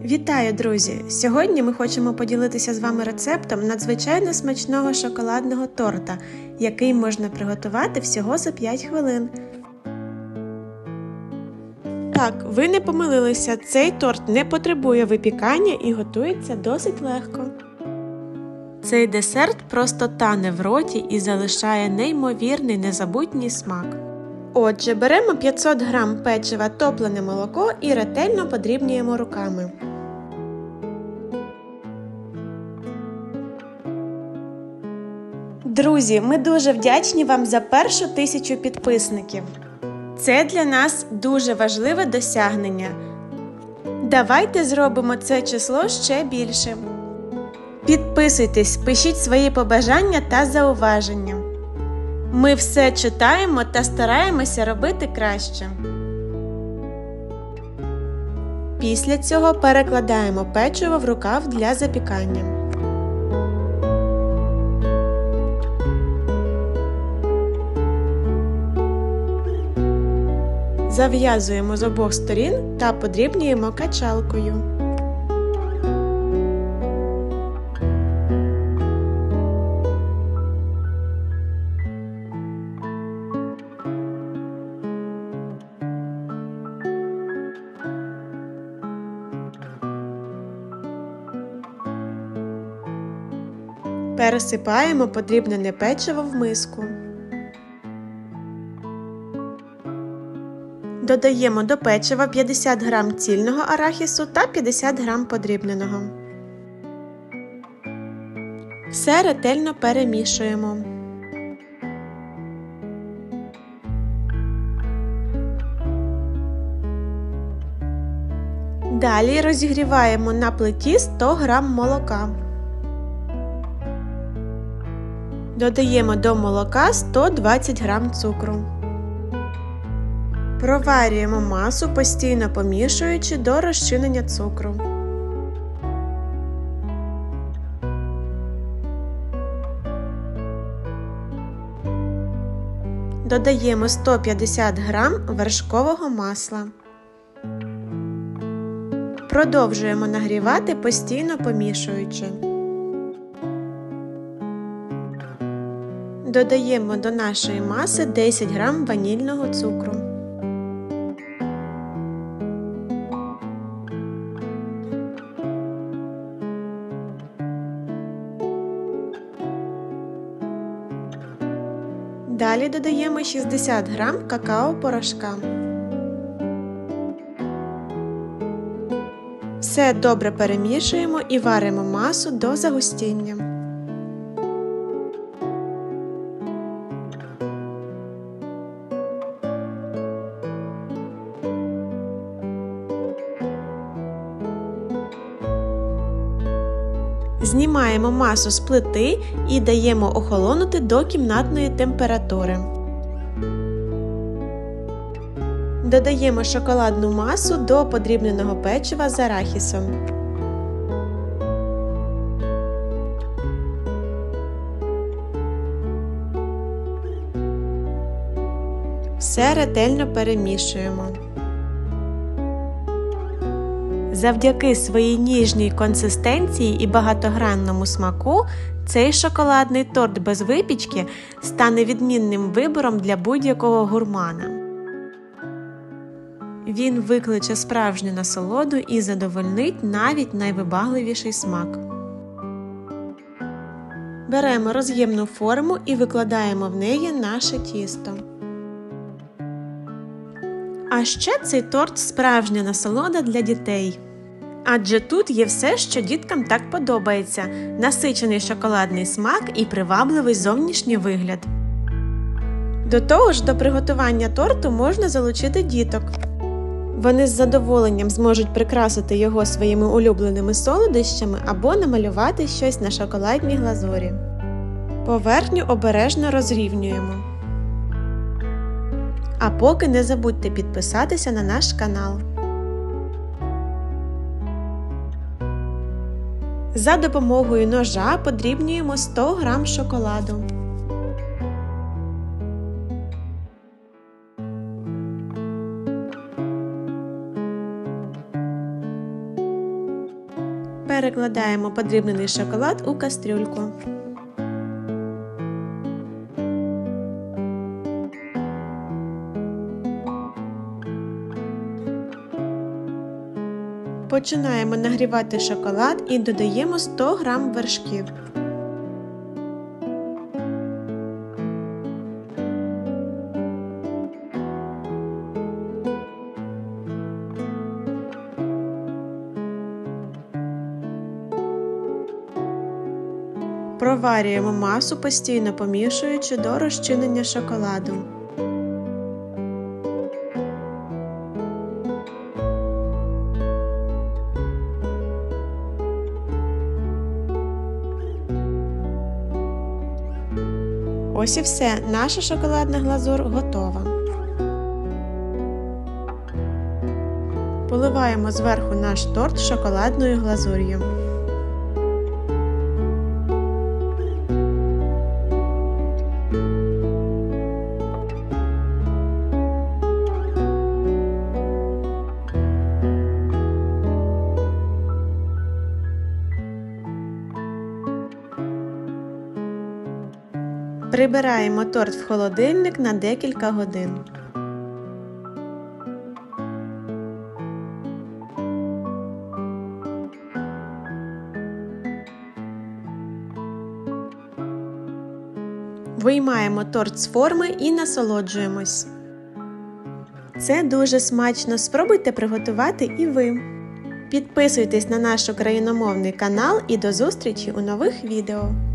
Вітаю, друзі! Сьогодні ми хочемо поділитися з вами рецептом надзвичайно смачного шоколадного торта, який можна приготувати всього за 5 хвилин. Так, ви не помилилися, цей торт не потребує випікання і готується досить легко. Цей десерт просто тане в роті і залишає неймовірний незабутній смак. Отже, беремо 500 г печива топлене молоко і ретельно подрібнюємо руками. Друзі, ми дуже вдячні вам за першу 1000 підписників. Це для нас дуже важливе досягнення. Давайте зробимо це число ще більшим. Підписуйтесь, пишіть свої побажання та зауваження. Ми все читаємо та стараємося робити краще. Після цього перекладаємо печиво в рукав для запікання. Зав'язуємо з обох сторін та подрібнюємо качалкою. Пересипаємо подрібнене печиво в миску. Додаємо до печива 50 г цільного арахісу та 50 г подрібненого. Все ретельно перемішуємо. Далі розігріваємо на плиті 100 г молока. Додаємо до молока 120 г цукру. Проварюємо масу, постійно помішуючи до розчинення цукру. Додаємо 150 г вершкового масла. Продовжуємо нагрівати, постійно помішуючи. Додаємо до нашої маси 10 г ванільного цукру. Далі додаємо 60 г какао-порошка. Все добре перемішуємо і варимо масу до загустіння. Знімаємо масу з плити і даємо охолонути до кімнатної температури. Додаємо шоколадну масу до подрібненого печива з арахісом. Все ретельно перемішуємо. Завдяки своїй ніжній консистенції і багатогранному смаку, цей шоколадний торт без випічки стане відмінним вибором для будь-якого гурмана. Він викличе справжню насолоду і задовольнить навіть найвибагливіший смак. Беремо роз'ємну форму і викладаємо в неї наше тісто. А ще цей торт – справжня насолода для дітей. Адже тут є все, що діткам так подобається – насичений шоколадний смак і привабливий зовнішній вигляд. До того ж, до приготування торту можна залучити діток. Вони з задоволенням зможуть прикрасити його своїми улюбленими солодощами або намалювати щось на шоколадній глазурі. Поверхню обережно розрівнюємо. А поки не забудьте підписатися на наш канал. За допомогою ножа подрібнюємо 100 г шоколаду. Перекладаємо подрібнений шоколад у кастрюльку. Починаємо нагрівати шоколад і додаємо 100 г вершків. Проварюємо масу, постійно помішуючи до розчинення шоколаду. Ось і все, наша шоколадна глазур готова. Поливаємо зверху наш торт шоколадною глазур'ю. Прибираємо торт в холодильник на декілька годин. Виймаємо торт з форми і насолоджуємось. Це дуже смачно, спробуйте приготувати і ви. Підписуйтесь на наш україномовний канал і до зустрічі у нових відео!